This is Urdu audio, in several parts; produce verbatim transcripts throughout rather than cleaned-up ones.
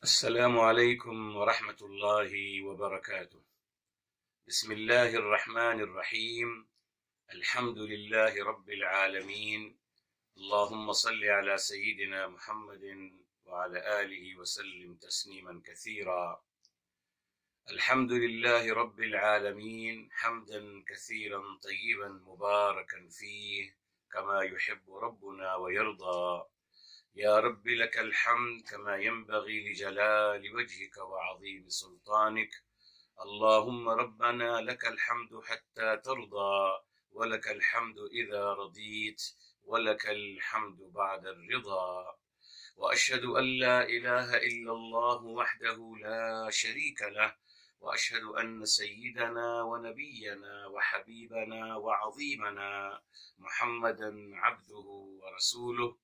السلام عليكم ورحمة الله وبركاته. بسم الله الرحمن الرحيم. الحمد لله رب العالمين. اللهم صل على سيدنا محمد وعلى آله وسلم تسليما كثيرا. الحمد لله رب العالمين حمدا كثيرا طيبا مباركا فيه كما يحب ربنا ويرضى. يا رب لك الحمد كما ينبغي لجلال وجهك وعظيم سلطانك. اللهم ربنا لك الحمد حتى ترضى، ولك الحمد إذا رضيت، ولك الحمد بعد الرضا. وأشهد أن لا إله إلا الله وحده لا شريك له، وأشهد أن سيدنا ونبينا وحبيبنا وعظيمنا محمدا عبده ورسوله،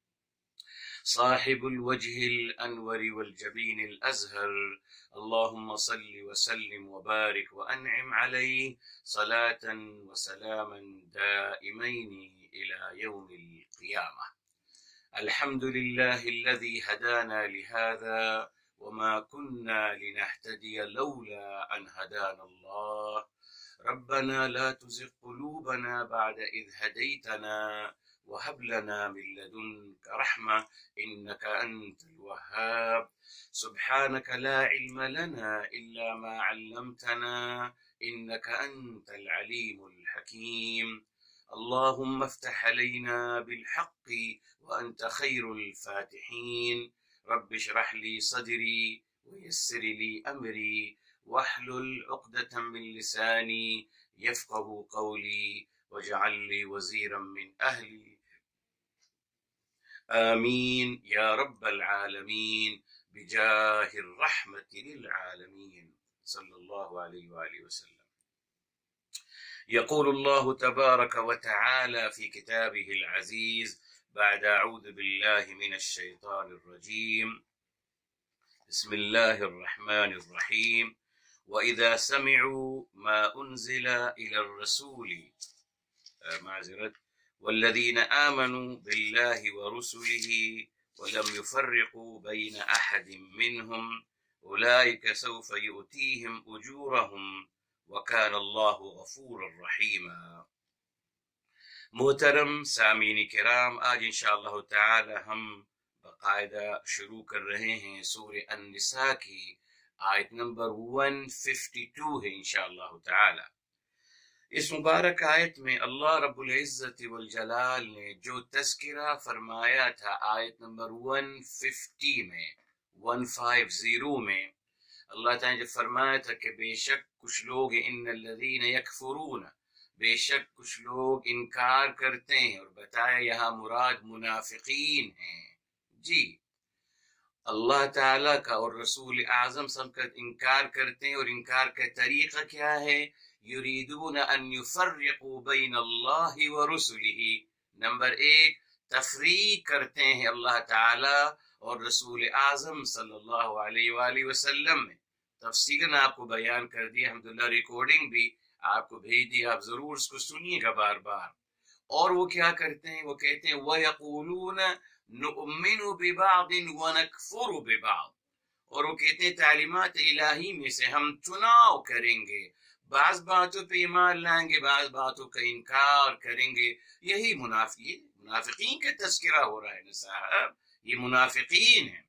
صاحب الوجه الأنور والجبين الأزهر. اللهم صل وسلم وبارك وأنعم عليه صلاة وسلاما دائمين إلى يوم القيامة. الحمد لله الذي هدانا لهذا وما كنا لنهتدي لولا أن هدانا الله. ربنا لا تزغ قلوبنا بعد إذ هديتنا وهب لنا من لدنك رحمة إنك أنت الوهاب. سبحانك لا علم لنا إلا ما علمتنا إنك أنت العليم الحكيم. اللهم افتح علينا بالحق وأنت خير الفاتحين. رب اشرح لي صدري ويسر لي أمري واحلل عقدة من لساني يفقه قولي واجعل لي وزيرا من أهلي. آمين يا رب العالمين بجاه الرحمة للعالمين صلى الله عليه وآله وسلم. يقول الله تبارك وتعالى في كتابه العزيز بعد أعوذ بالله من الشيطان الرجيم. بسم الله الرحمن الرحيم. وإذا سمعوا ما أنزل إلى الرسول معذرة والذين آمنوا بالله ورسله ولم يفرقوا بين أحد منهم أولئك سوف يؤتيهم أجورهم وكان الله غفورا رحيما. محترم سامعین کرام، آج انشاءاللہ تعالی ہم باقاعدہ شروع کر رہے ہیں سورہ النساء کی آیت نمبر ایک سو باون ہے انشاءاللہ تعالی۔ اس مبارک آیت میں اللہ رب العزت والجلال نے جو تذکرہ فرمایا تھا آیت نمبر ایک سو پچاس میں ایک سو پچاس میں اللہ تعالیٰ نے فرمایا تھا کہ بے شک کچھ لوگ ان الذین یکفرون، بے شک کچھ لوگ انکار کرتے ہیں، اور بتایا یہاں مراد منافقین ہیں۔ جی اللہ تعالیٰ کا اور رسول اعظم سب کا انکار کرتے ہیں، اور انکار کا طریقہ کیا ہے؟ یریدون ان یفرقوا بین اللہ ورسلہ، نمبر ایک تفریق کرتے ہیں اللہ تعالیٰ اور رسول اعظم صلی اللہ علیہ وآلہ وسلم میں۔ تفصیلاً آپ کو بیان کر دیا، الحمدللہ ریکارڈنگ بھی آپ کو بھیج دی، آپ ضرور اس کو سنیے گا بار بار۔ اور وہ کیا کرتے ہیں؟ وہ کہتے ہیں وَيَقُولُونَ نُؤْمِنُ بِبَعْضٍ وَنَكْفُرُ بِبَعْضٍ، اور وہ کہتے ہیں تعلیمات الہی میں سے ہم چناؤ کریں گے، بعض باتوں پہ ایمان لائیں گے، بعض باتوں کا انکار کریں گے۔ یہی منافقین منافقین کا تذکرہ ہو رہا ہے نا صاحب، یہ منافقین ہیں۔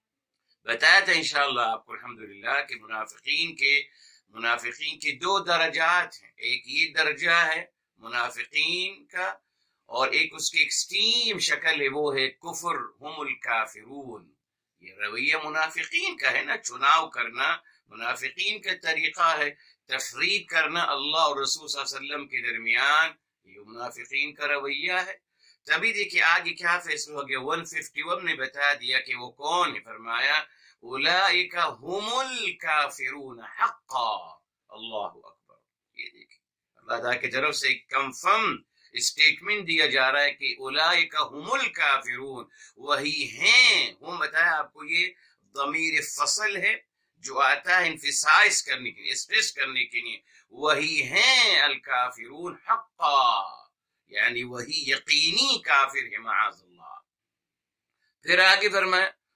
بتایا تھا انشاءاللہ آپ کو الحمدللہ کہ منافقین کے منافقین کے دو درجات ہیں، ایک یہ درجہ ہے منافقین کا، اور ایک اس کی ایکسٹریم شکل ہے، وہ ہے کفر، ہم الکافرون۔ یہ رویہ منافقین کا ہے نا، چناؤ کرنا منافقین کا طریقہ ہے، تفریق کرنا اللہ اور رسول صلی اللہ علیہ وسلم کے درمیان، یہ منافقین کا رویہ ہے۔ تبھی دیکھیں آگے کیا فیصلہ ہو گیا، ایک سو اکیاون نے بتا دیا کہ وہ کون ہے، فرمایا اولئک هم الکافرون حقا۔ اللہ اکبر، یہ دیکھیں اللہ تعالیٰ کی طرف سے ایک کنفرم اسٹیٹمنٹ دیا جا رہا ہے کہ اولئک هم الکافرون، وہی ہیں، ہم بتایا آپ کو یہ ضمیر فصل ہے جو آتا ہے انفسائز کرنے کے لیے، اسپریس کرنے کے لیے، وہی ہیں الکافرون حقا، یعنی وہی یقینی کافر ہے معاذ اللہ۔ پھر آگے فرمایا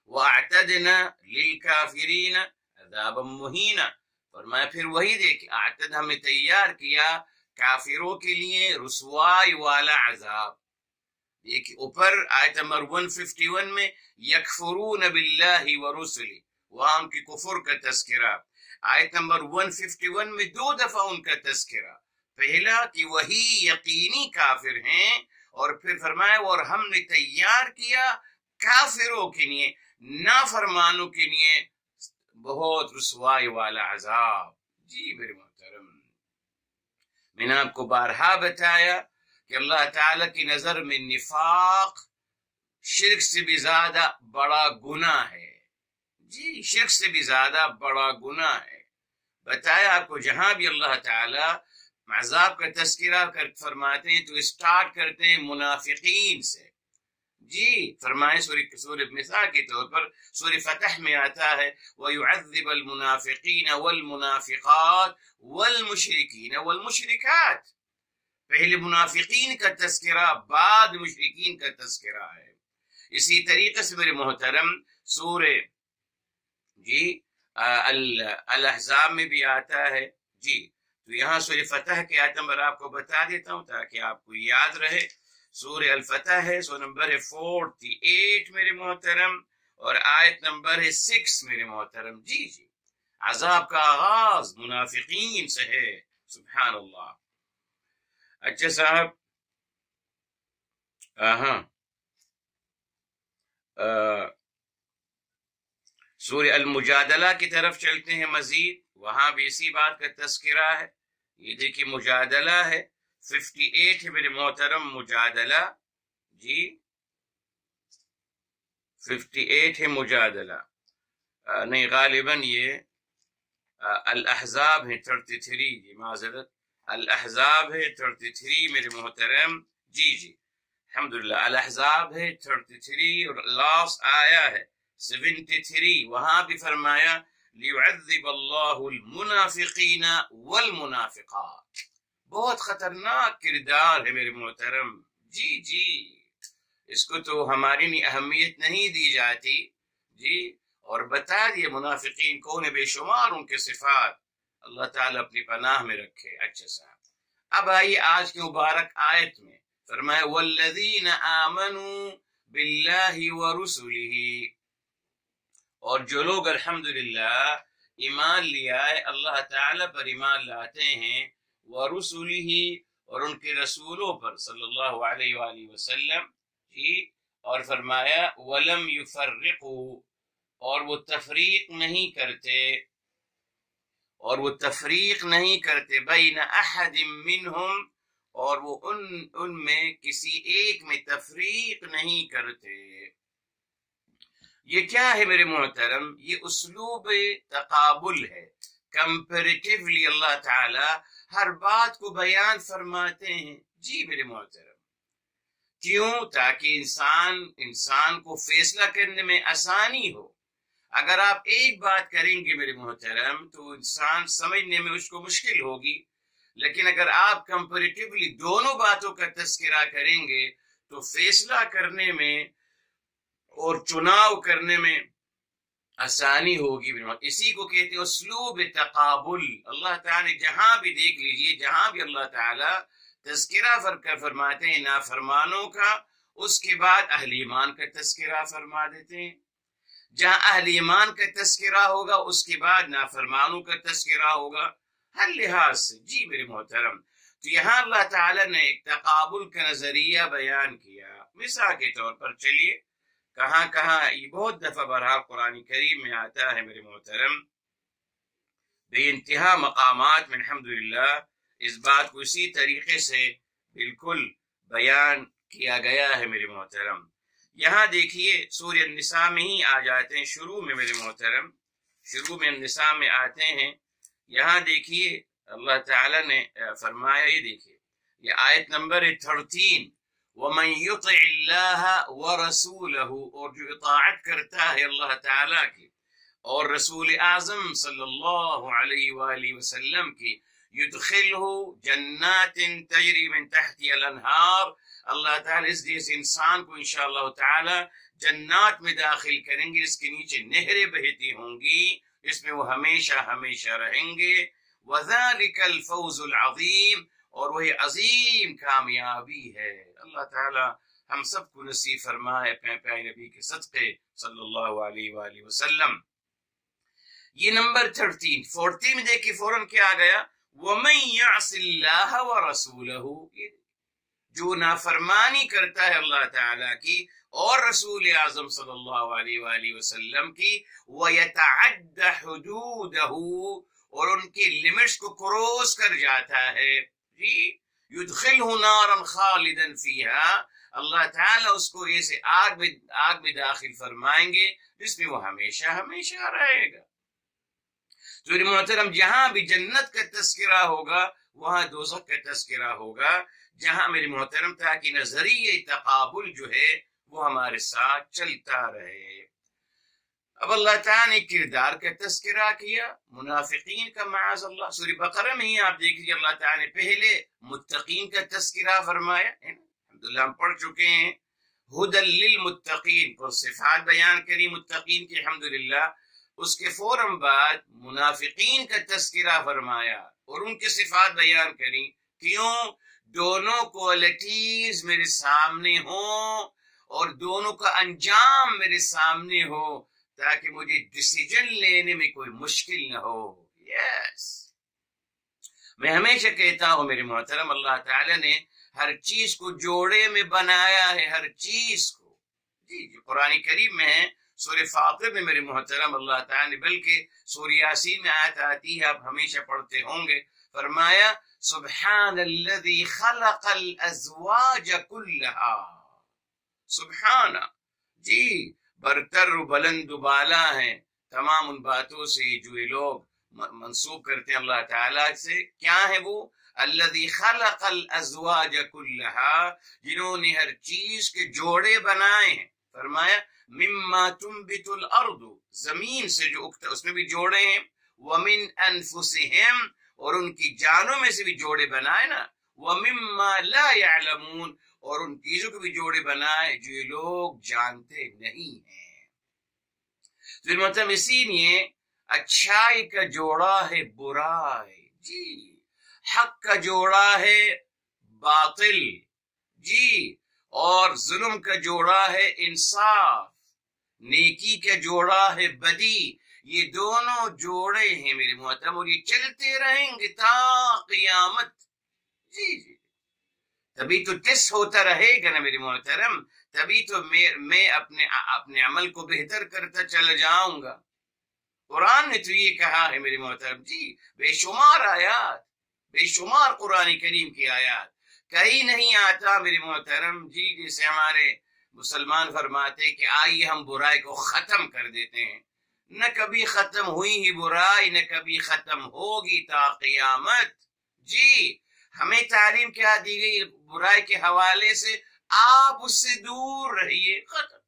وَأَعْتَدْنَا لِلْكَافِرِينَ عَذَابًا مُهِينًا، فرمایا پھر وہی دیکھیں، اعتد ہم نے تیار کیا کافروں کے لیے رسوائی والا عذاب. دیکھیں اوپر آیت نمبر ایک سو اکیاون میں یکفرون باللہ ورسلہ، وہاں ان کی کفر کا تذکرہ. آیت نمبر ایک سو اکیاون میں دو دفعہ ان کا تذکرہ، پہلا کہ وہی یقینی کافر ہیں، اور پھر فرمایا اور ہم نے تیار کیا کافروں کے لیے، نافرمانوں کے لیے بہت رسوائی والا عذاب. جی میرے محترم، میں نے آپ کو بارہا بتایا کہ اللہ تعالیٰ کی نظر میں نفاق شرک سے بھی زیادہ بڑا گناہ ہے. جی شرک سے بھی زیادہ بڑا گناہ ہے. بتایا آپ کو جہاں بھی اللہ تعالیٰ عذاب کا تذکرہ کر فرماتے ہیں تو اسٹارٹ کرتے ہیں منافقین سے. جی فرمائے سورہ سورہ مثال کے طور پر سورہ فتح میں آتا ہے وَيُعَذِّبَ الْمُنَافِقِينَ وَالْمُنَافِقَاتِ وَالْمُشْرِكِينَ وَالْمُشْرِكَاتِ. پہلے منافقین کا تذکرہ بعد مشرکین کا تذکرہ ہے. اسی طریقے سے میرے محترم سورہ جی الاحزاب میں بھی آتا ہے. جی تو یہاں سورہ فتح کے آیت نمبر آپ کو بتا دیتا ہوں تاکہ آپ کو یاد رہے. سورہ الفتح ہے، سورہ نمبر ہے اڑتالیس میرے محترم، اور آیت نمبر ہے سکس میرے محترم. جی جی عذاب کا آغاز منافقین سے ہے. سبحان اللہ. اچھا صاحب، ہاں سورہ المجادلہ کی طرف چلتے ہیں مزید، وہاں بھی اسی بات کا تذکرہ ہے. یہ دیکھیے مجادلہ ہے، اٹھاون ہے میرے محترم مجادلہ. جی اٹھاون ہے مجادلہ، نہیں غالباً یہ الاحزاب ہے تینتیس. جی معذرت، الاحزاب ہے تینتیس میرے محترم. جی جی الحمدللہ الاحزاب ہے تینتیس، اور لاسٹ آیا ہے تہتر. وہاں بھی فرمایا لِيُعَذِّبَ اللَّهُ الْمُنَافِقِينَ وَالْمُنَافِقَاتِ. بہت خطرناک کردار ہے میرے محترم. جی جی اس کو تو ہماری نہیں اہمیت نہیں دی جاتی. جی اور بتا دیے منافقین کون بے شمار ان کے صفات، اللہ تعالیٰ اپنی پناہ میں رکھے. اچھا صاحب، اب آئیے آج کی مبارک آیت میں فرمایا والذین آمنوا باللہ ورسلہ، اور جو لوگ الحمدللہ ایمان لیا ہے اللہ تعالیٰ پر ایمان لاتے ہیں، ورسلہ اور ان کے رسولوں پر صلی اللہ علیہ وآلہ وسلم. جی اور فرمایا ولم یفرقوا، اور وہ تفریق نہیں کرتے، اور وہ تفریق نہیں کرتے بین احد منہم، اور وہ ان ان میں کسی ایک میں تفریق نہیں کرتے. یہ کیا ہے میرے محترم؟ یہ اسلوب تقابل ہے. کمپیریٹیولی اللہ تعالی ہر بات کو بیان فرماتے ہیں. جی میرے محترم کیوں؟ تاکہ انسان انسان کو فیصلہ کرنے میں آسانی ہو. اگر آپ ایک بات کریں گے میرے محترم تو انسان سمجھنے میں اس کو مشکل ہوگی، لیکن اگر آپ کمپیریٹیولی دونوں باتوں کا تذکرہ کریں گے تو فیصلہ کرنے میں اور چناؤ کرنے میں آسانی ہوگی. اسی کو کہتے ہیں اسلوب تقابل. اللہ تعالیٰ جہاں بھی دیکھ لیجئے، جہاں بھی اللہ تعالیٰ تذکرہ فرماتے ہیں نافرمانوں کا، اس کے بعد اہل ایمان کا تذکرہ فرما دیتے ہیں. جہاں اہل ایمان کا تذکرہ ہوگا اس کے بعد نافرمانوں کا تذکرہ ہوگا، ہر لحاظ سے. جی میرے محترم تو یہاں اللہ تعالیٰ نے ایک تقابل کا نظریہ بیان کیا. مثال کے طور پر چلیے کہاں کہاں یہ بہت دفعہ بہرحال قرآن کریم میں آتا ہے میرے محترم، بے انتہا مقامات میں الحمدللہ اس بات کو اسی طریقے سے بالکل بیان کیا گیا ہے میرے محترم. یہاں دیکھیے سورہ النساء میں ہی آ جاتے ہیں، شروع میں میرے محترم شروع میں النساء میں آتے ہیں. یہاں دیکھیے اللہ تعالیٰ نے فرمایا، یہ دیکھیے یہ آیت نمبر تھرٹین وَمَنْ يُطِعِ اللَّهَ وَرَسُولَهُ، اور جو اطاعت کرتا ہے اللہ تعالیٰ کی اور رسول اعظم صلی اللہ علیہ وآلہ وسلم کی، يُدْخِلْهُ جَنَّاتٍ تَجْرِي مِنْ تَحْتِهَا الْأَنْهَارُ، اللہ تعالیٰ اس جیسے انسان کو انشاءاللہ تعالی جنات میں داخل کریں گے، اس کے نیچے نہریں بہتی ہوں گی، اس میں وہ ہمیشہ ہمیشہ رہیں گے۔ وَذَلِكَ الْفَوْزُ الْعَظِيمُ، اور وہی عظیم کامیابی ہے۔ اللہ تعالی ہم سب کو نصیب فرمائے اپنے پیارے نبی کے صدقے صلی اللہ علیہ وآلہ وسلم۔ یہ نمبر تھرٹین فورٹین میں دیکھیں فوراً کیا آ گیا، وَمَن يَعْصِ اللَّهَ وَرَسُولَهُ، جو نافرمانی کرتا ہے اللہ تعالیٰ کی اور رسول اعظم صلی اللہ علیہ وآلہ وسلم کی، وَيَتَعَدَّ حُدُودَهُ، اور ان کی لمٹس کو کروس کر جاتا ہے، جی يُدْخِلْهُ نَارًا خَالِدًا فِيهَا، اللہ تعالیٰ اس کو ایسے آگ میں آگ میں داخل فرمائیں گے جس میں وہ ہمیشہ ہمیشہ رہے گا۔ تو میرے محترم، جہاں بھی جنت کا تذکرہ ہوگا وہاں دوزخ کا تذکرہ ہوگا، جہاں میرے محترم تاکہ نظریہ تقابل جو ہے وہ ہمارے ساتھ چلتا رہے۔ اب اللہ تعالیٰ نے کردار کا تذکرہ کیا منافقین کا، معاذ اللہ۔ سورہ بقرہ میں ہی آپ دیکھیے اللہ تعالیٰ نے پہلے متقین کا تذکرہ فرمایا، الحمدللہ ہم پڑھ چکے ہیں، ہدی للمتقین، پر صفات بیان کری متقین کی الحمدللہ، اس کے فوراً بعد منافقین کا تذکرہ فرمایا اور ان کی صفات بیان کری۔ کیوں؟ دونوں کوالٹیز میرے سامنے ہوں اور دونوں کا انجام میرے سامنے ہو تاکہ مجھے ڈیسیجن لینے میں کوئی مشکل نہ ہو۔ یس، میں ہمیشہ کہتا ہوں میرے محترم، اللہ تعالیٰ نے ہر چیز کو جوڑے میں بنایا ہے، ہر چیز کو۔ جی جی قرآن کریم میں ہے، سورہ فاطر میں میرے محترم اللہ تعالیٰ نے، بلکہ سورہ یاسین میں آیت آتی ہے، آپ ہمیشہ پڑھتے ہوں گے، فرمایا سبحان الذی خلق الازواج کلہا، سبحانہ، جی برتر و بلند و بالا ہیں تمام ان باتوں سے جو یہ لوگ منسوب کرتے ہیں اللہ تعالیٰ سے۔ کیا ہے وہ؟ الذی خلق الازواج کلہا، جنہوں نے ہر چیز کے جوڑے بنائے ہیں۔ فرمایا مما تنبت الارض، زمین سے جو اگتا اس میں بھی جوڑے ہیں، ومن انفسہم، اور ان کی جانوں میں سے بھی جوڑے بنائے نا، ومما لا يعلمون، اور ان چیزوں کو بھی جوڑے بنائے جو یہ لوگ جانتے نہیں ہیں۔ تو مطلب اسی لیے اچھائی کا جوڑا ہے برائی، جی حق کا جوڑا ہے باطل، جی اور ظلم کا جوڑا ہے انصاف، نیکی کا جوڑا ہے بدی۔ یہ دونوں جوڑے ہیں میرے محترم اور یہ چلتے رہیں گے تا قیامت۔ جی جی تبھی تو ٹیسٹ ہوتا رہے گا نا میرے محترم، تبھی تو میں میں اپنے اپنے عمل کو بہتر کرتا چلا جاؤں گا۔ قرآن نے تو یہ کہا ہے میرے محترم، جی بے شمار آیات، بے شمار قرآن کریم کی آیات، کہیں نہیں آتا میرے محترم، جی جیسے ہمارے مسلمان فرماتے کہ آئیے ہم برائی کو ختم کر دیتے ہیں، نہ کبھی ختم ہوئی ہی برائی، نہ کبھی ختم ہوگی تا قیامت۔ جی ہمیں تعلیم کیا دی گئی برائی کے حوالے سے؟ آپ اس سے دور رہیے، ختم۔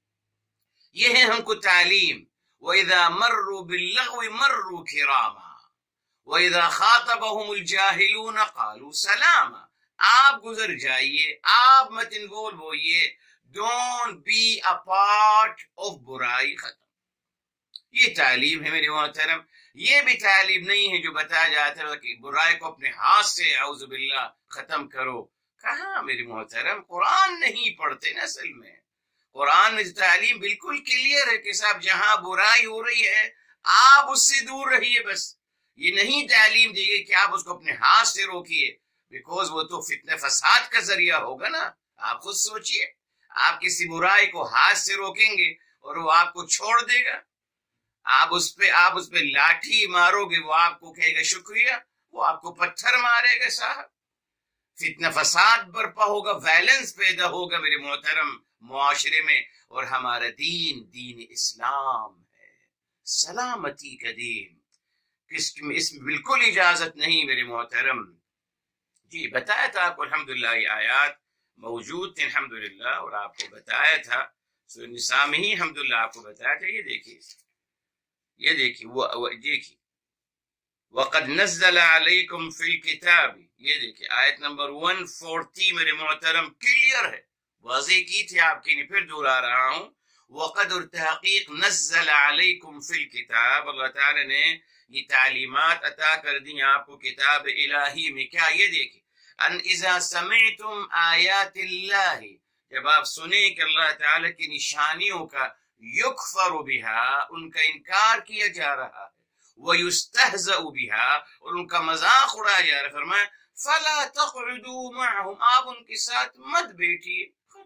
یہ ہے ہم کو تعلیم۔ وَإِذَا مَرُّوا بِاللَّغْوِ مَرُّوا كِرَامًا وَإِذَا خَاطَبَهُمُ الْجَاهِلُونَ قَالُوا سَلَامًا، آپ گزر جائیے، آپ مت انوالو ہوئیے، don't be a part of برائی، ختم۔ یہ تعلیم ہے میرے محترم۔ یہ بھی تعلیم نہیں ہے جو بتایا جاتا ہے کہ برائی کو اپنے ہاتھ سے اعوذ باللہ ختم کرو۔ کہاں میرے محترم، قرآن نہیں پڑھتے نا اصل میں۔ قرآن میں تعلیم بالکل کلیئر ہے کہ صاحب جہاں برائی ہو رہی ہے آپ اس سے دور رہیے، بس۔ یہ نہیں تعلیم دی گئی کہ آپ اس کو اپنے ہاتھ سے روکیے، بیکوز وہ تو فتنہ فساد کا ذریعہ ہوگا نا۔ آپ خود سوچئے، آپ کسی برائی کو ہاتھ سے روکیں گے اور وہ آپ کو چھوڑ دے گا، آپ اس پہ آپ اس پہ لاٹھی مارو گے، وہ آپ کو کہے گا شکریہ، وہ آپ کو پتھر مارے گا صاحب۔ فتنہ فساد برپا ہوگا، وائلنس پیدا ہوگا میرے محترم معاشرے میں، اور ہمارا دین دین اسلام ہے، سلامتی کا دین، کس میں اس میں بالکل اجازت نہیں میرے محترم۔ جی بتایا تھا آپ کو الحمدللہ یہ آیات موجود تھے الحمدللہ، اور آپ کو بتایا تھا سورہ نساء میں ہی الحمدللہ آپ کو بتایا تھا۔ یہ دیکھیے یہ دیکھیے وہ دیکھیے وقد نزل علیکم فی الکتاب، یہ دیکھیں آیت نمبر ایک سو چالیس میرے محترم کلیئر ہے، واضح کی تھی آپ کی، نہیں پھر دہرا رہا ہوں. وقد اور تحقیق نزل علیکم فی الکتاب، اللہ تعالی نے یہ تعلیمات عطا کر دی آپ کو کتاب الہی میں. کیا؟ یہ دیکھیں ان اذا سمعتم آیات اللہ، جب آپ سنیں کہ اللہ تعالی کی نشانیوں کا یکفر بها، ان کا انکار کیا جا رہا ہے، وَيُسْتَهْزَأُ بِهَا، اور ان کا مذاق اڑایا جا رہا ہے، فرمایا فَلَا تَقْعُدُوا مَعَهُمْ، آپ ان کے ساتھ مت بیٹھیے.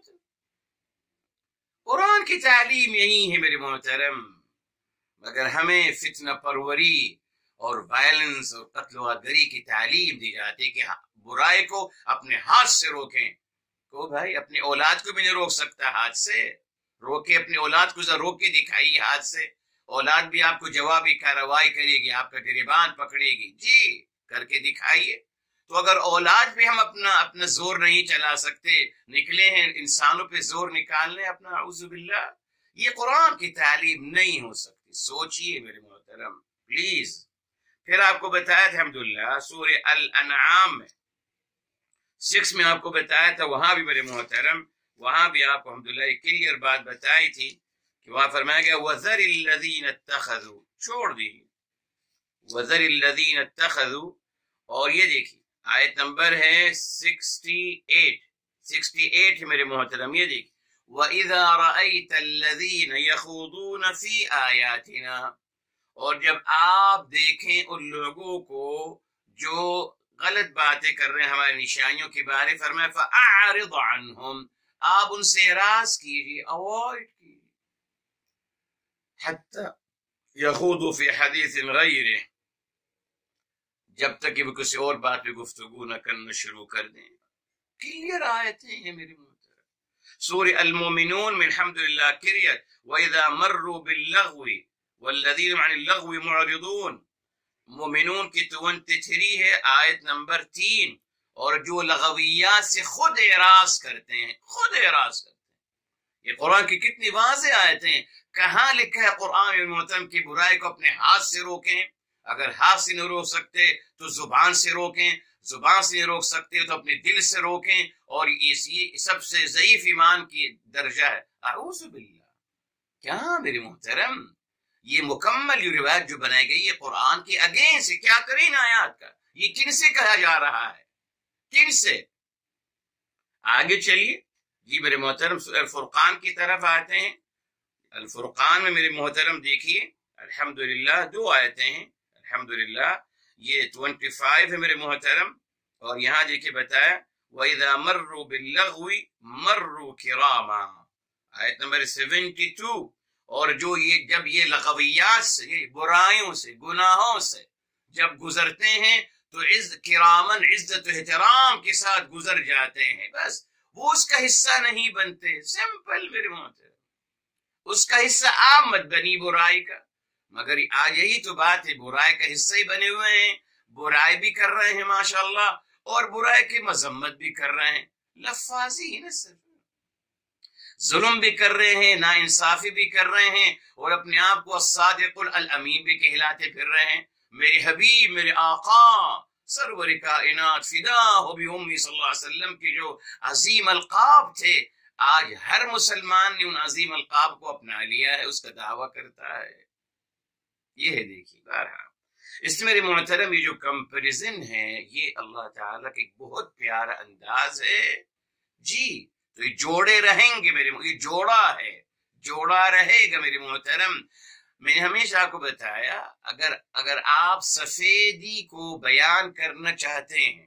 قرآن کی تعلیم یہی ہے میرے محترم. مگر ہمیں فتنہ پروری اور وائلنس اور قتل و غدری کی تعلیم دی جاتی کہ برائی کو اپنے ہاتھ سے روکیں. تو بھائی اپنی اولاد کو بھی نہیں روک سکتا ہاتھ سے، روکے اپنی اولاد کو ذرا روک کے دکھائیے ہاتھ سے، اولاد بھی آپ کو جوابی کارروائی کرے گی، آپ کا گریبان پکڑے گی، جی کر کے دکھائیے. تو اگر اولاد پہ ہم اپنا اپنا زور نہیں چلا سکتے، نکلے ہیں انسانوں پہ زور نکالنے اپنا، اعوذ باللہ، یہ قرآن کی تعلیم نہیں ہو سکتی. سوچئے میرے محترم پلیز. پھر آپ کو بتایا تھا الحمدللہ سورہ الانعام میں سکس میں آپ کو بتایا تھا، وہاں بھی میرے محترم وہاں بھی آپ کو الحمدللہ ایک کلیئر بات بتائی تھی کہ وہاں فرمایا گیا وَذَرِ الَّذِينَ اتَّخَذُوا، چھوڑ دی وَذَرِ الَّذِينَ اتَّخَذُوا. اور یہ دیکھیے آیت نمبر ہے سکسٹی ایٹ سکسٹی ایٹ ہے میرے محترم. یہ دیکھیے وَإِذَا رَأَيْتَ الَّذِينَ يَخُوضُونَ فِي آيَاتِنَا، اور جب آپ دیکھیں ان لوگوں کو جو غلط باتیں کر رہے ہیں ہماری نشانیوں کے بارے، فرمایا فَأَعْرِضْ عَنْهُمْ، آپ ان سے اعراض کیجیے، اوائڈ کیجیے، حتی یخوضوا فی حدیث غیرہ، جب تک کہ وہ کسی اور بات پہ گفتگو نہ کرنا شروع کر دیں. کلیئر آیتیں ہیں میری محترم. سورہ المومنون میں الحمدللہ کلیئر وَإِذَا مَرُّوا بِاللَّغْوِ وَالَّذِينَ عَنِ اللَّغْوِ مُعْرِضُونَ، مومنون کی تیئیس ہے آیت نمبر تین. اور جو لغویات سے خود اعراض کرتے ہیں، خود اعراض کرتے ہیں. یہ قرآن کی کتنی واضح آیتیں ہیں. کہاں لکھا ہے قرآن محترم کی برائی کو اپنے ہاتھ سے روکیں؟ اگر ہاتھ سے نہیں روک سکتے تو زبان سے روکیں، زبان سے نہیں روک سکتے تو اپنے دل سے روکیں. اور یہ سب سے ضعیف ایمان کی درجہ ہے. اعوذ باللہ. کیا میرے محترم یہ مکمل یہ روایت جو بنائی گئی ہے قرآن کی اگین سے، کیا کریں نا آیات کا، یہ کن سے کہا جا رہا ہے، کن سے؟ آگے چلیے جی میرے محترم الفرقان کی طرف آتے ہیں. الفرقان میں میرے محترم دیکھیے الحمدللہ دو آیتیں ہیں الحمدللہ. یہ پچیس ہے میرے محترم، اور یہاں دیکھیے بتایا وَإِذَا مَرُّوا بِاللَّغْوِ مَرُّوا كِرَامًا، آیت نمبر بہتر. اور جو یہ جب یہ لغویات سے، یہ برائیوں سے، گناہوں سے جب گزرتے ہیں تو عز کرامن، عزت و احترام کے ساتھ گزر جاتے ہیں، بس وہ اس کا حصہ نہیں بنتے. سمپل میرے محترم، اس کا حصہ آپ مت بنی برائی کا. مگر آج یہی تو بات ہے، برائی کا حصہ ہی بنے ہوئے ہیں، برائی بھی کر رہے ہیں ماشاءاللہ، اور برائی کی مذمت بھی کر رہے ہیں. لفاظی ہے نا، صرف ظلم بھی کر رہے ہیں، نا انصافی بھی کر رہے ہیں، اور اپنے آپ کو الصادق الامین بھی کہلاتے پھر رہے ہیں. میرے حبیب، میرے آقا سرور کائنات فدا ہو بھی امی صلی اللہ علیہ وسلم کے جو عظیم القاب تھے، آج ہر مسلمان نے ان عظیم القاب کو اپنا لیا ہے، اس کا دعویٰ کرتا ہے. یہ ہے دیکھیے بہرحال. اس میں میرے محترم یہ جو کمپیریزن ہے یہ اللہ تعالیٰ کا ایک بہت پیارا انداز ہے جی. تو یہ جوڑے رہیں گے میرے، یہ جوڑا ہے، جوڑا رہے گا میرے محترم. میں نے ہمیشہ آپ کو بتایا اگر اگر آپ سفیدی کو بیان کرنا چاہتے ہیں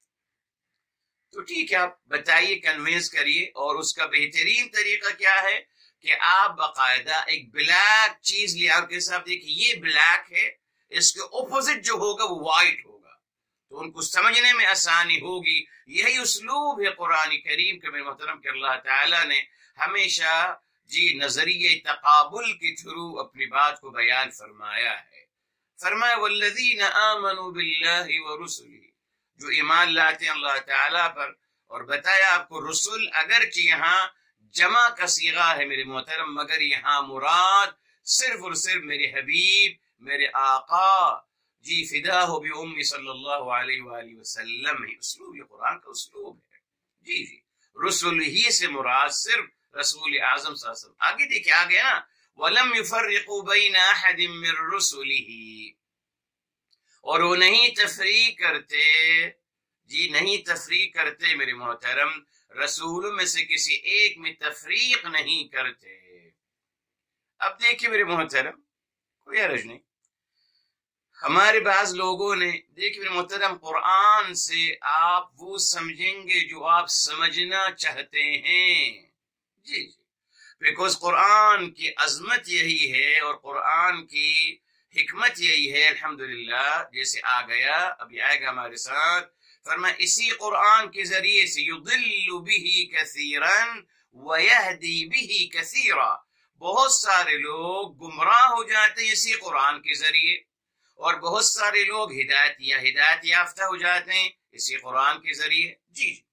تو ٹھیک ہے، آپ بتائیے، کنوینس کریے. اور اس کا بہترین طریقہ کیا ہے کہ آپ باقاعدہ ایک بلیک چیز لیا کے ساتھ دیکھیے یہ بلیک ہے، اس کے اپوزٹ جو ہوگا وہ وائٹ ہوگا، تو ان کو سمجھنے میں آسانی ہوگی. یہی اسلوب ہے قرآن کریم کے میرے محترم کہ اللہ تعالیٰ نے ہمیشہ جی نظریہ تقابل کے تھرو اپنی بات کو بیان فرمایا ہے. فرمایا والذین آمنوا باللہ ورسلہ، جو ایمان لاتے ہیں اللہ تعالیٰ پر. اور بتایا آپ کو رسول اگرچہ یہاں جمع کا صیغہ ہے میرے محترم، مگر یہاں مراد صرف اور صرف میرے حبیب، میرے آقا جی فدا ہو بھی امی صلی اللہ علیہ وآلہ وسلم ہے، اسلوب یہ قرآن کا اسلوب ہے. جی جی رسول ہی سے مراد صرف رسول اعظم صلی اللہ علیہ وسلم. آگے دیکھیں آگے نا وَلَمْ يُفَرِّقُوا بَيْنَ أَحَدٍ مِّن رُّسُلِهِ، اور وہ نہیں تفریق کرتے، جی نہیں تفریق کرتے میرے محترم، رسولوں میں سے کسی ایک میں تفریق نہیں کرتے. اب دیکھیں میرے محترم کوئی حرج نہیں، ہمارے بعض لوگوں نے دیکھیں میرے محترم قرآن سے آپ وہ سمجھیں گے جو آپ سمجھنا چاہتے ہیں. جی جی بیکوز قرآن کی عظمت یہی ہے اور قرآن کی حکمت یہی ہے. الحمدللہ جیسے آ گیا ابھی آئے گا ہمارے ساتھ، فرمایا اسی قرآن کے ذریعے سے یضل به کثیرا ویہدی به کثیرا، بہت سارے لوگ گمراہ ہو جاتے ہیں اسی قرآن کے ذریعے، اور بہت سارے لوگ ہدایت یا ہدایت یافتہ ہو جاتے ہیں اسی قرآن کے ذریعے. جی جی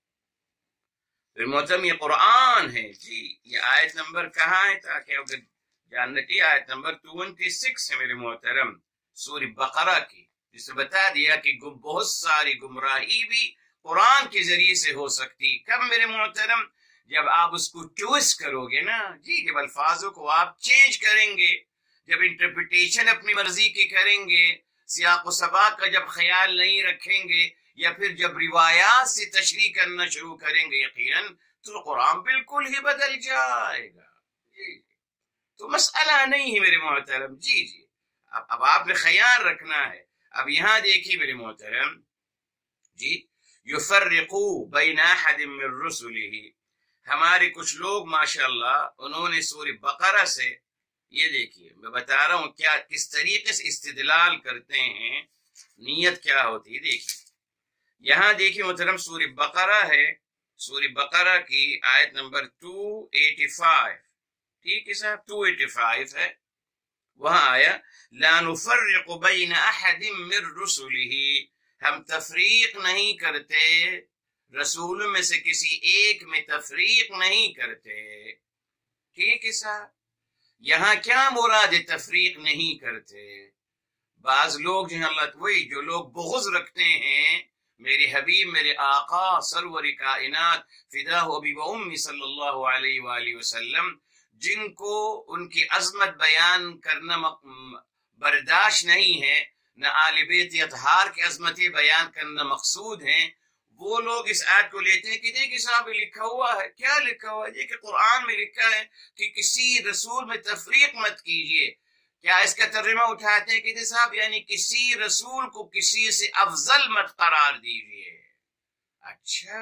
محترم یہ قرآن ہے. جی یہ آیت نمبر کہاں ہے تاکہ اگر جاننا کی آیت نمبر چھبیس ہے میرے محترم سورہ بقرہ کی، جس نے بتا دیا کہ بہت ساری گمراہی بھی قرآن کے ذریعے سے ہو سکتی. کب میرے محترم؟ جب آپ اس کو ٹویسٹ کرو گے نا، جی جب الفاظوں کو آپ چینج کریں گے، جب انٹرپریٹیشن اپنی مرضی کی کریں گے، سیاق و سباق کا جب خیال نہیں رکھیں گے، یا پھر جب روایات سے تشریح کرنا شروع کریں گے یقیناً تو قرآن بالکل ہی بدل جائے گا. جی تو مسئلہ نہیں ہے میرے محترم. جی جی اب اب آپ نے خیال رکھنا ہے. اب یہاں دیکھیے میرے محترم، جی یفرقوا بین احد من رسلہ، ہمارے کچھ لوگ ماشاءاللہ انہوں نے سورہ بقرہ سے، یہ دیکھیے میں بتا رہا ہوں کیا کس طریقے سے استدلال کرتے ہیں، نیت کیا ہوتی ہے. دیکھیے یہاں دیکھیے محترم سورہ بقرہ ہے، سورہ بقرہ کی آیت نمبر دو سو پچاسی، ٹھیک ہے صاحب دو سو پچاسی ہے، وہاں آیا لا نفرق بین احد من رسلہ، ہم تفریق نہیں کرتے رسولوں میں سے کسی ایک میں تفریق نہیں کرتے. ٹھیک ہے صاحب یہاں کیا مراد تفریق نہیں کرتے؟ بعض لوگ جو ہیں اللہ وہی جو لوگ بغض رکھتے ہیں میرے حبیب میرے آقا سرور کائنات فدا ہو ابی و امی صلی اللہ علیہ وآلہ وسلم، جن کو ان کی عظمت بیان کرنا برداشت نہیں ہے، نہ آل بیت اطہار کی عظمتیں بیان کرنا مقصود ہیں، وہ لوگ اس آیت کو لیتے ہیں کہ دیکھیں صاحب لکھا ہوا ہے. کیا لکھا ہوا ہے؟ یہ کہ قرآن میں لکھا ہے کہ کسی رسول میں تفریق مت کیجیے. کیا اس کا ترجمہ اٹھاتے ہیں کہ صاحب یعنی کسی رسول کو کسی سے افضل مت قرار دیجیے. اچھا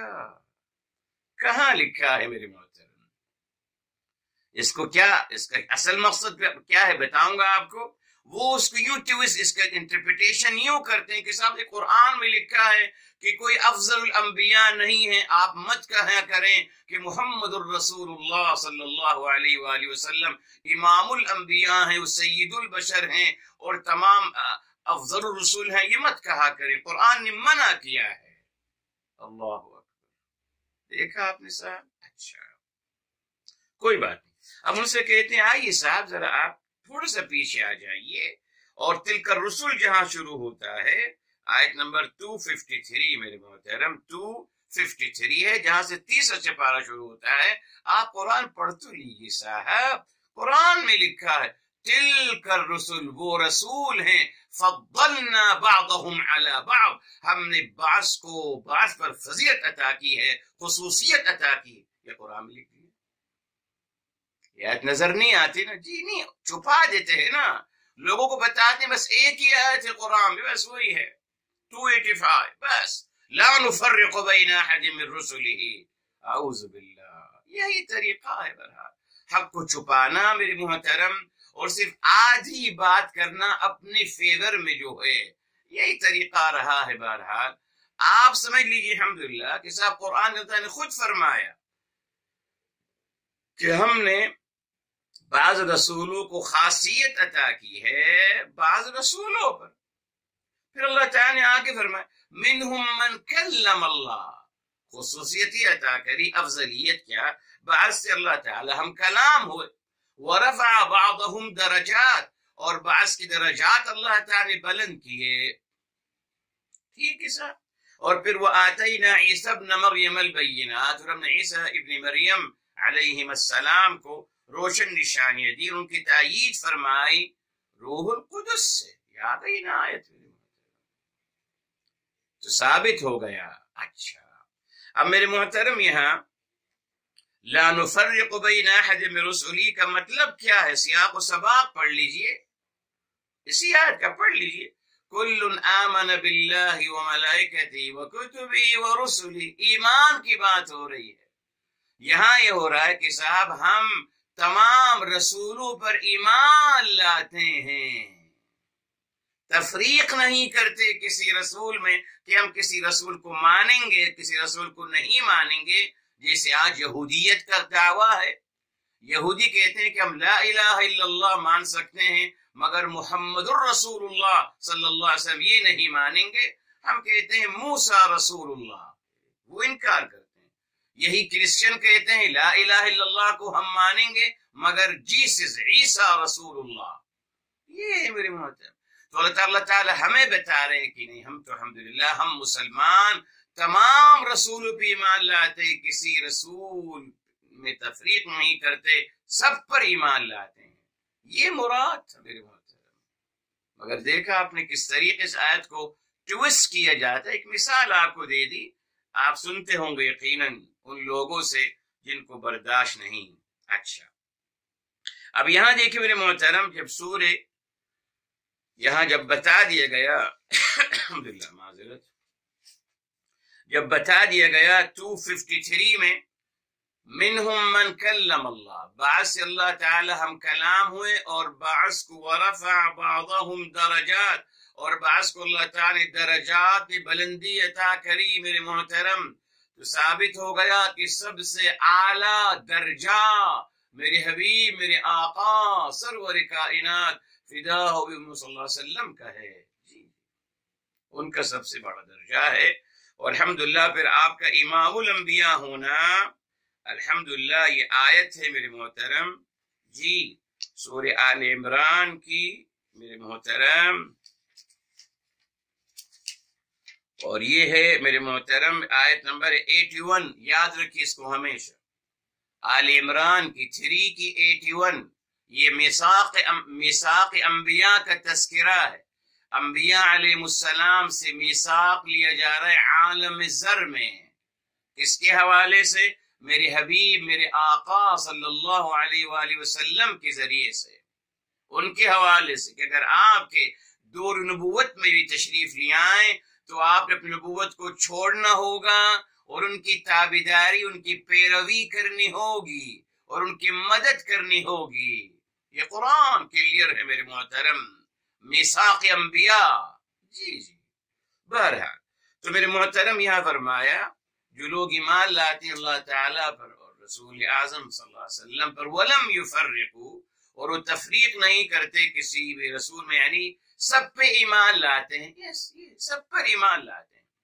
کہاں لکھا ہے میرے محترم؟ اس کو کیا اس کا اصل مقصد کیا ہے بتاؤں گا آپ کو. وہ اس کو یوں ٹویسٹ اس کا انٹرپریٹیشن یوں کرتے ہیں کہ صاحب یہ قرآن میں لکھا ہے کہ کوئی افضل الانبیاء نہیں ہے، آپ مت کہا کریں کہ محمد الرسول اللہ صلی اللہ علیہ وآلہ وسلم امام الانبیاء ہیں، وہ سید البشر ہیں اور تمام افضل الرسول ہیں، یہ مت کہا کریں، قرآن نے منع کیا ہے. اللہ اکبر، دیکھا آپ نے صاحب. اچھا کوئی بات نہیں. اب ان سے کہتے ہیں آئیے صاحب ذرا آپ تھوڑا سا پیچھے آ جائیے، اور تلک الرسل جہاں شروع ہوتا ہے آیت نمبر دو سو ترپن میرے محترم دو سو ترپن ہے، جہاں سے تیسرا چپارہ شروع ہوتا ہے. آپ قرآن پڑھ تو لیجیے صاحب، قرآن میں لکھا ہے تلک الرسل، وہ رسول ہیں، فضلنا بعضهم على بعض، ہم نے بعض کو بعض پر فضیلت عطا کی ہے، خصوصیت عطا کی ہے. یہ قرآن میں لکھی ہے، یہ آیت نظر نہیں آتی نا. جی نہیں چھپا دیتے ہیں نا، لوگوں کو بتاتے ہیں بس ایک ہی آیت ہے قرآن میں، بس وہی ہے دو سو پچاسی، بس لا نفرق بین احد من رسلہ. اعوذ باللہ، یہی طریقہ ہے بہرحال حق کو چھپانا میرے محترم، اور صرف آدھی بات کرنا اپنے فیور میں جو ہے، یہی طریقہ رہا ہے بہرحال. آپ سمجھ لیجیے الحمدللہ کہ صاحب قرآن نے خود فرمایا کہ ہم نے بعض رسولوں کو خاصیت عطا کی ہے بعض رسولوں پر. پھر اللہ تعالیٰ نے آگے فرمایا منہم من کلم اللہ، خصوصیتی عطا کری، افضلیت کیا، بعض سے اللہ تعالیٰ ہم کلام ہوئے. ورفع بعضهم درجات، اور بعض کی درجات اللہ تعالی نے بلند کیے، ٹھیک ہے سر. اور پھر وہ آتینا عیسی ابن مریم البینات، اور ہم نے عیسی ابن مریم علیہ السلام کو روشن نشانیاں دی، ان کی تائید فرمائی روح القدس سے. یاد ہے نا آیت تو ثابت ہو گیا. اچھا اب میرے محترم یہاں لا نفرق بین احد من رسلی کا مطلب کیا ہے؟ سیاق و سباق پڑھ لیجئے، اسی آیت کا پڑھ لیجئے. کل آمن باللہ وملائکتہ وکتبہ ورسلہ، ایمان کی بات ہو رہی ہے. یہاں یہ ہو رہا ہے کہ صاحب ہم تمام رسولوں پر ایمان لاتے ہیں، تفریق نہیں کرتے کسی رسول میں کہ ہم کسی رسول کو مانیں گے کسی رسول کو نہیں مانیں گے. جیسے آج یہودیت کا دعویٰ ہے، یہودی کہتے ہیں کہ ہم لا الہ الا اللہ مان سکتے ہیں مگر محمد الرسول اللہ صلی اللہ علیہ وسلم یہ نہیں مانیں گے. ہم کہتے ہیں موسیٰ رسول اللہ، وہ انکار کرتے ہیں. یہی کرسچن کہتے ہیں لا الہ الا اللہ کو ہم مانیں گے مگر جیسس عیسیٰ رسول اللہ. یہ ہے میرے محترم. تو اللہ تعالی ہمیں بتا رہے ہیں کہ نہیں، ہم تو الحمدللہ ہم مسلمان تمام رسولوں پہ ایمان لاتے، کسی رسول میں تفریق نہیں کرتے، سب پر ایمان لاتے ہیں. یہ مراد تھا میرے محترم. مگر دیکھا آپ نے کس طریقے سے آیت کو ٹویسٹ کیا جاتا ہے. ایک مثال آپ کو دے دی، آپ سنتے ہوں گے یقیناً ان لوگوں سے جن کو برداشت نہیں. اچھا اب یہاں دیکھیں میرے محترم، جب سورہ یہاں جب بتا دیا گیا الحمدللہ معذرت جب بتا دیا گیا دو سو ترپن میں منہم من کلم اللہ، بعض سے اللہ تعالی ہم کلام ہوئے اور بعض کو ورفع بعضهم درجات، اور بعض کو اللہ تعالی درجات بلندی عطا کری. میرے محترم تو ثابت ہو گیا کہ سب سے اعلیٰ درجہ میرے حبیب میرے آقا سرور کائنات فدا صلی اللہ علیہ وسلم کا ہے. جی ان کا سب سے بڑا درجہ ہے. اور الحمدللہ پھر آپ کا امام الانبیاء ہونا الحمدللہ یہ آیت ہے میرے محترم جی سورہ آل عمران کی میرے محترم، اور یہ ہے میرے محترم آیت نمبر اکیاسی. یاد رکھیے اس کو ہمیشہ، آل عمران کی تھری کی اکیاسی. یہ میثاق میثاق انبیاء کا تذکرہ ہے. انبیاء علیہ السلام سے میثاق لیا جا رہا ہے عالم زر میں. کس کے حوالے سے؟ میرے حبیب میرے آقا صلی اللہ علیہ وآلہ وسلم کے ذریعے سے، ان کے حوالے سے، کہ اگر آپ کے دور نبوت میں بھی تشریف لے آئیں تو آپ نے اپنی نبوت کو چھوڑنا ہوگا اور ان کی تابعداری ان کی پیروی کرنی ہوگی اور ان کی مدد کرنی ہوگی. یہ قرآن کلیئر ہے میرے محترم، میثاق انبیاء. جی جی بہرحال تو میرے محترم یہاں فرمایا جو لوگ ایمان لاتے ہیں اللہ تعالیٰ پر اور رسول اعظم صلی اللہ علیہ وسلم پر، ولم یفرقوا، اور وہ تفریق نہیں کرتے کسی بھی رسول میں، یعنی سب پہ ایمان لاتے ہیں. یس یہ سب پر ایمان لاتے ہیں،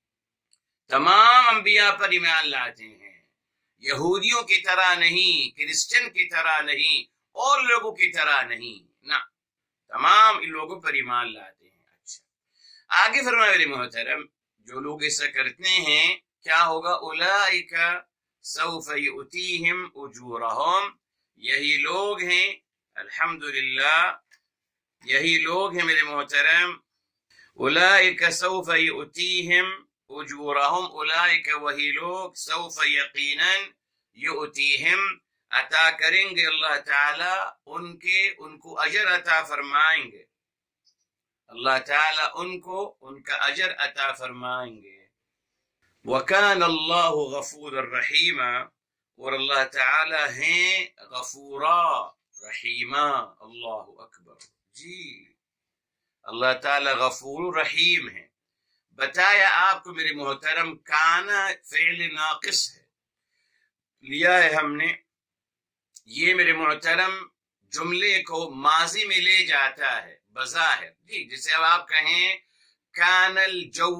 تمام انبیاء پر ایمان لاتے ہیں، یہودیوں کی طرح نہیں، کرسچن کی طرح نہیں، اور لوگوں کی طرح نہیں، نہ تمام ان لوگوں پر ایمان لاتے ہیں. اچھا آگے فرمایا میرے محترم جو لوگ ایسا کرتے ہیں کیا ہوگا؟ اولئک سوف یؤتیہم اجورہم، یہی لوگ ہیں الحمدللہ یہی لوگ ہیں میرے محترم. اولئک سوف یؤتیہم اجورہم، اولئک وہی لوگ سوف یقینا یؤتیہم عطا کریں گے اللہ تعالی ان کے ان کو اجر عطا فرمائیں گے، اللہ تعالی ان کو ان کا اجر عطا فرمائیں گے. وَكَانَ اللَّهُ غَفُورًا رَحِيمًا، اور اللہ تعالی ہیں غفورا رحیمہ. اللہ اکبر. جی اللہ تعالی غفور رحیم ہے. بتایا آپ کو میرے محترم کانا فعل ناقص ہے، لیا ہے ہم نے. یہ میرے محترم جملے کو ماضی میں لے جاتا ہے بظاہر. جی جسے اب آپ کہیں کان الجو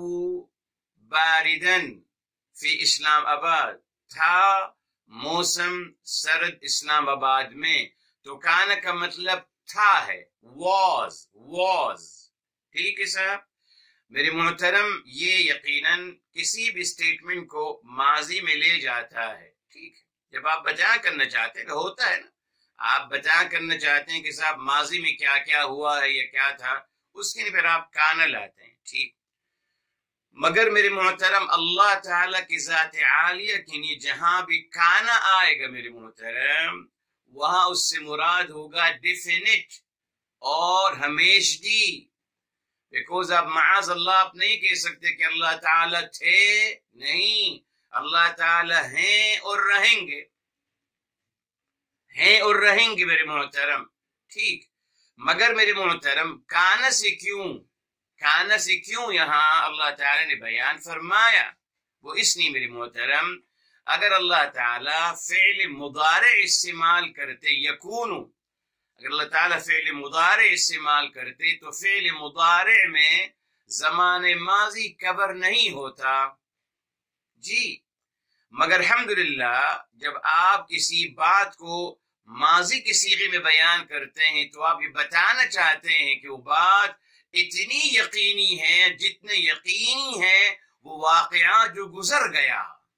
باردن فی اسلام آباد، تھا موسم سرد اسلام آباد میں، تو کان کا مطلب تھا ہے، واز واز ٹھیک ہے صاحب میرے محترم. یہ یقیناً کسی بھی اسٹیٹمنٹ کو ماضی میں لے جاتا ہے. ٹھیک ہے، جب آپ بیان کرنا چاہتے ہیں، ہوتا ہے نا، آپ بیان کرنا چاہتے ہیں کہ صاحب ماضی میں کیا کیا ہوا ہے یا کیا تھا، اس کے لیے پھر آپ کانا لاتے ہیں. ٹھیک، مگر میرے محترم اللہ تعالیٰ کی ذات عالیہ کے لیے جہاں بھی کانا آئے گا میرے محترم، وہاں اس سے مراد ہوگا ڈیفینٹ اور ہمیشگی. بیکوز آپ معاذ اللہ آپ نہیں کہہ سکتے کہ اللہ تعالیٰ تھے، نہیں، اللہ تعالیٰ ہیں اور رہیں گے، ہیں اور رہیں گے میرے محترم. ٹھیک، مگر میرے محترم کانا سے کیوں کانا سے کیوں یہاں اللہ تعالیٰ نے بیان فرمایا؟ وہ اس لیے میرے محترم، اگر اللہ تعالیٰ فعل مضارع استعمال کرتے یکونو، اگر اللہ تعالیٰ فعل مضارع استعمال کرتے تو فعل مضارع میں زمان ماضی کور نہیں ہوتا. جی، مگر الحمدللہ جب آپ کسی بات کو ماضی کے صیغے میں بیان کرتے ہیں تو آپ یہ بتانا چاہتے ہیں کہ وہ بات اتنی یقینی ہے جتنے یقینی ہے وہ واقعہ جو گزر گیا.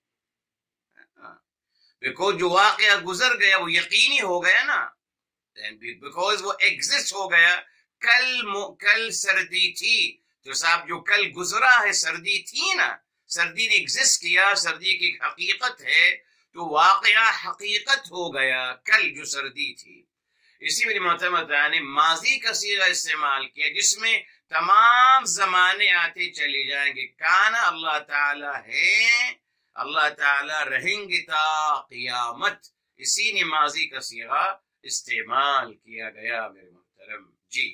بیکوز جو واقعہ گزر گیا وہ یقینی ہو گیا نا، بیکوز وہ ایگزسٹ ہو گیا. کل کل سردی تھی تو صاحب جو کل گزرا ہے سردی تھی نا، سردی نے ایگزسٹ کیا، سردی کی حقیقت ہے، تو واقعہ حقیقت ہو گیا کل جو سردی تھی. اسی میں محترمہ نے ماضی کا صیغہ استعمال کیا جس میں تمام زمانے آتے چلے جائیں گے. کانا اللہ تعالیٰ ہے، اللہ تعالیٰ رہیں گے تا قیامت، اسی نے ماضی کا صیغہ استعمال کیا گیا میرے محترم. جی،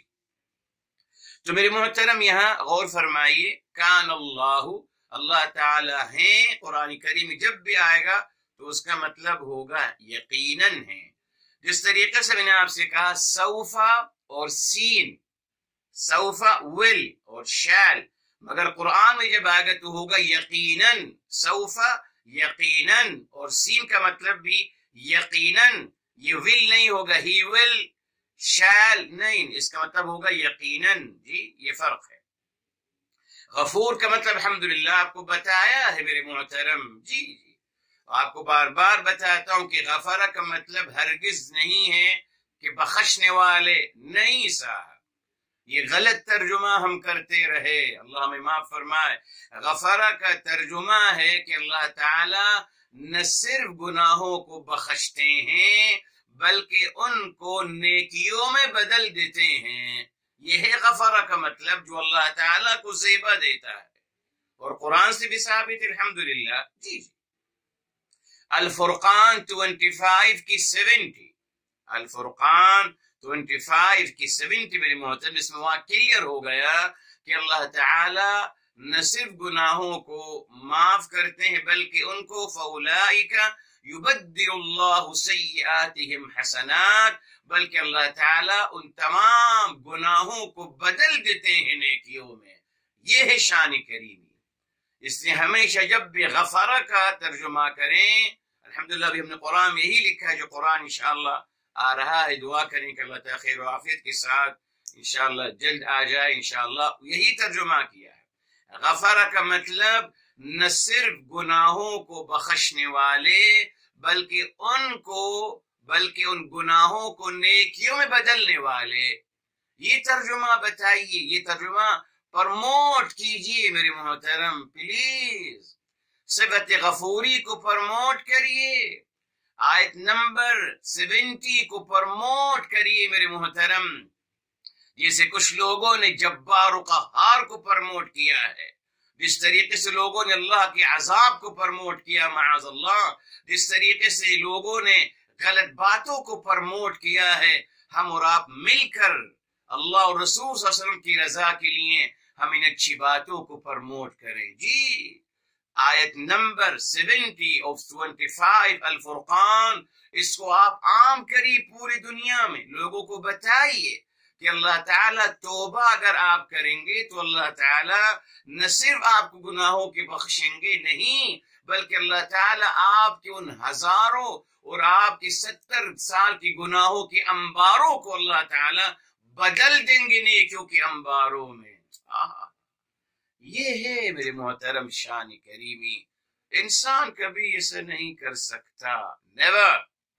تو میرے محترم یہاں غور فرمائیے، کان اللہ، اللہ تعالیٰ ہیں. قرآن کریم میں جب بھی آئے گا تو اس کا مطلب ہوگا یقیناً ہے. جس طریقے سے میں نے آپ سے کہا سوفا اور سین، سوفا ول اور شال، مگر قرآن میں جب آئے گا تو ہوگا یقیناً. سوفا یقیناً، اور سین کا مطلب بھی یقیناً، یہ ول نہیں ہوگا ہی ول، شال نہیں، اس کا مطلب ہوگا یقیناً. جی، یہ فرق ہے. غفور کا مطلب الحمدللہ آپ کو بتایا ہے میرے محترم. جی جی آپ کو بار بار بتاتا ہوں کہ غفرہ کا مطلب ہرگز نہیں ہے کہ بخشنے والے، نہیں صاحب، یہ غلط ترجمہ ہم کرتے رہے، اللہ ہمیں معاف فرمائے. غفرہ کا ترجمہ ہے کہ اللہ تعالی نہ صرف گناہوں کو بخشتے ہیں بلکہ ان کو نیکیوں میں بدل دیتے ہیں. یہ ہے غفرہ کا مطلب، جو اللہ تعالیٰ کو زیبہ دیتا ہے، اور قرآن سے بھی ثابت الحمدللہ. جی جی الفرقان پچیس کی سیونٹی، الفرقان پچیس کی سیونٹی میرے محترم، اس میں وہاں کلیئر ہو گیا کہ اللہ تعالی نہ صرف گناہوں کو معاف کرتے ہیں بلکہ ان کو فَأُولَئِكَ يُبَدِّلُ اللَّهُ سَيِّئَاتِهِمْ حَسَنَاتٍ، بلکہ اللہ تعالیٰ ان تمام گناہوں کو بدل دیتے ہیں نیکیوں میں. یہ ہے شان کریمی. اس لیے ہمیشہ جب بھی غفرہ کا ترجمہ کریں، الحمدللہ بھی ہم نے قرآن میں یہی لکھا ہے، جو قرآن انشاءاللہ آ رہا ہے، دعا کریں کہ اللہ تعالیٰ خیر و عافیت کے ساتھ انشاءاللہ جلد آ جائے انشاءاللہ. یہی ترجمہ کیا ہے. غفرہ کا مطلب نہ صرف گناہوں کو بخشنے والے بلکہ ان کو بلکہ ان گناہوں کو نیکیوں میں بدلنے والے. یہ ترجمہ بتائیے، یہ ترجمہ پرموٹ کیجئے میرے محترم، پلیز صفت غفوری کو پرموٹ کریے، آیت نمبر سیونٹی کو پرموٹ کریے میرے محترم. جیسے کچھ لوگوں نے جبار و قہار کو پرموٹ کیا ہے، جس طریقے سے لوگوں نے اللہ کے عذاب کو پرموٹ کیا معاذ اللہ، جس طریقے سے لوگوں نے غلط باتوں کو پرموٹ کیا ہے، ہم اور آپ مل کر اللہ اور رسول صلی اللہ علیہ وسلم کی رضا کے لیے ہم ان اچھی باتوں کو پرموٹ کریں. جی، آیت number seventy of twenty five الفرقان، اس کو آپ عام کریے پوری دنیا میں، لوگوں کو بتائیے کہ اللہ تعالیٰ توبہ اگر آپ کریں گے تو اللہ تعالیٰ نہ صرف آپ کو گناہوں کے بخشیں گے، نہیں بلکہ اللہ تعالیٰ آپ کے ان ہزاروں اور آپ کی ستر سال کی گناہوں کی انباروں کو اللہ تعالی بدل دیں گے نیکیوں کی انباروں میں. آہا یہ ہے میرے محترم شان کریمی. انسان کبھی ایسا نہیں کر سکتا. نیور.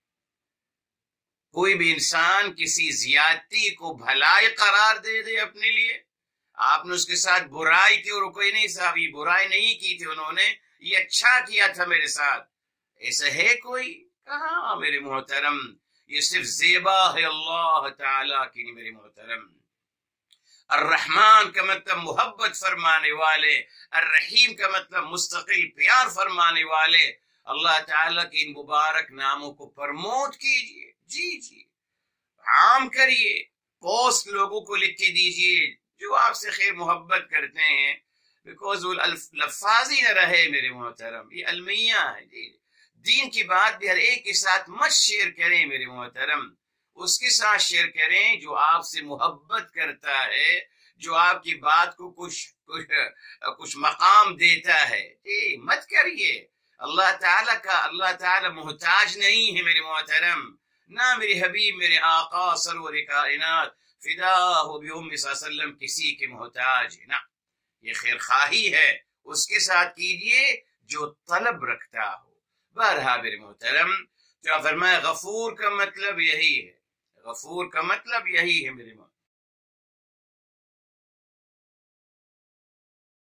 کوئی بھی انسان کسی زیادتی کو بھلائی قرار دے دے اپنے لیے. آپ نے اس کے ساتھ برائی کی اور کوئی نہیں صاحب یہ برائی نہیں کی تھی انہوں نے, یہ اچھا کیا تھا میرے ساتھ, ایسا ہے کوئی؟ کہاں میرے محترم. یہ صرف زیبا ہے اللہ تعالی کی نہیں میرے محترم. الرحمن کا مطلب محبت فرمانے والے, الرحیم کا مطلب مستقل پیار فرمانے والے. اللہ تعالیٰ کے ان مبارک ناموں کو پرموٹ کیجئے, جی جی عام کریے, پوسٹ لوگوں کو لکھ کے دیجئے جو آپ سے خیر محبت کرتے ہیں, بیکوز وہ لفاظ ہی نہ رہے میرے محترم. یہ المیہ ہے جی. دین کی بات بھی ہر ایک کے ساتھ مت شیئر کریں میرے محترم, اس کے ساتھ شیئر کریں جو آپ سے محبت کرتا ہے, جو آپ کی بات کو کچھ کچھ, کچھ مقام دیتا ہے. جی مت کریے. اللہ تعالیٰ کا اللہ تعالیٰ محتاج نہیں ہے میرے محترم. نہ میرے حبیب میرے آقا سرور کائنات فداہ بہم صلی اللہ علیہ وسلم کسی کے محتاج ہے. نہ یہ خیر خواہی ہے اس کے ساتھ کیجئے جو طلب رکھتا ہو. بہرحال میرے محترم تو فرمایا غفور کا مطلب یہی ہے, غفور کا مطلب یہی ہے میرے محترم.